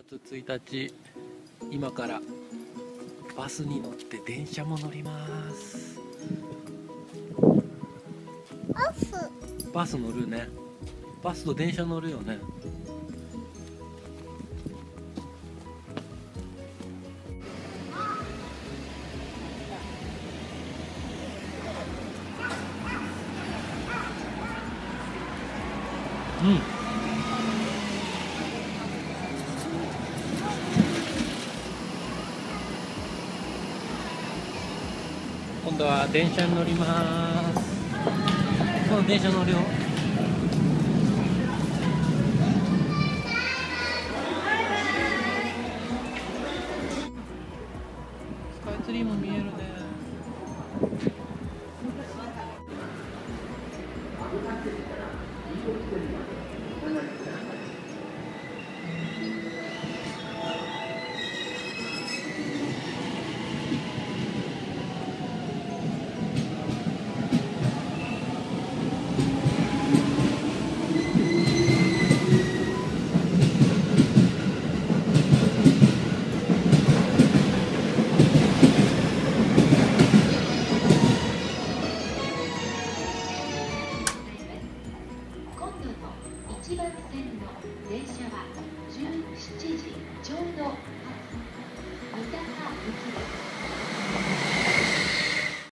月1日、今からバスに乗って電車も乗ります。バス乗るね。バスと電車乗るよね。うん。今度は電車に乗ります。この電車乗るよ。スカイツリーも見えるね。 1番線の電車は17時ちょうど発三鷹行きです。